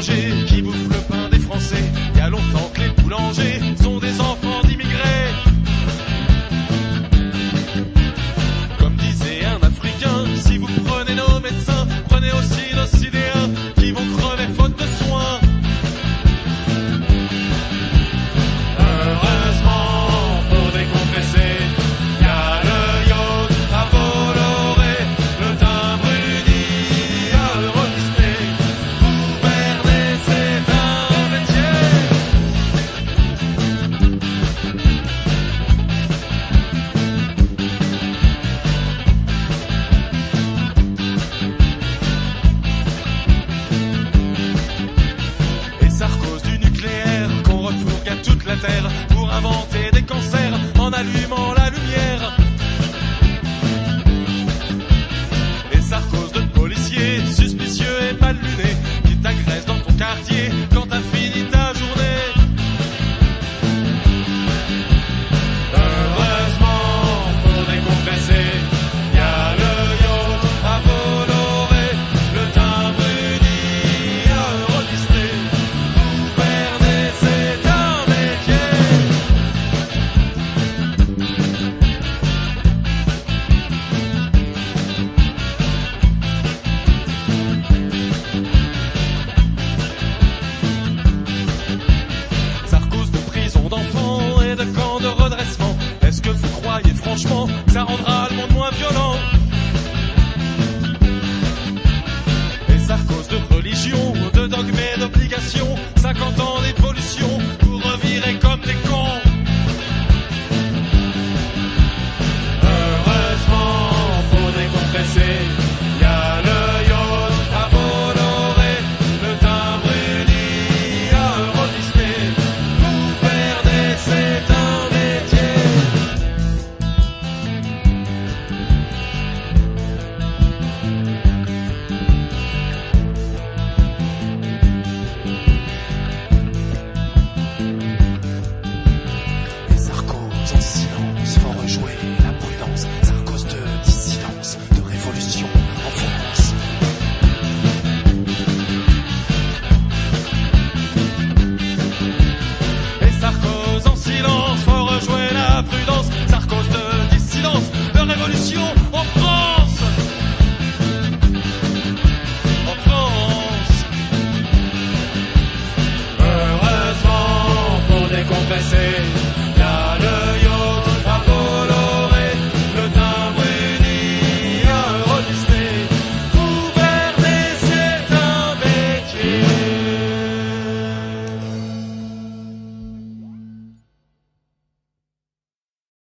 logés, qui bouffent le pain des Français. Il y a longtemps que les boulangers sont des enfants d'immigrés. Comme disait un Africain, si vous prenez nos médecins, prenez aussi nos sidéens qui vont crever faute de soins. Heureusement, pour décompresser, il y a le yacht à Bolloré, le timbre uni à Euro Disney. Gouverner, c'est un métier. Et ça cause du nucléaire qu'on refourgue à toute la terre pour inventer des cancers en allumant la lumière. Et ça cause de policiers suspicieux et mal lunés qui t'agressent dans ton quartier quand t'as fini ta journée. Heureusement, pour décompresser, il y a le yacht à Bolloré, le timbre uni à Euro Disney. Gouverner, c'est un métier. Ça cause de prison d'enfants et de camps de redressement. Est-ce que vous croyez franchement que ça rendra le monde moins violent? Et ça cause de religion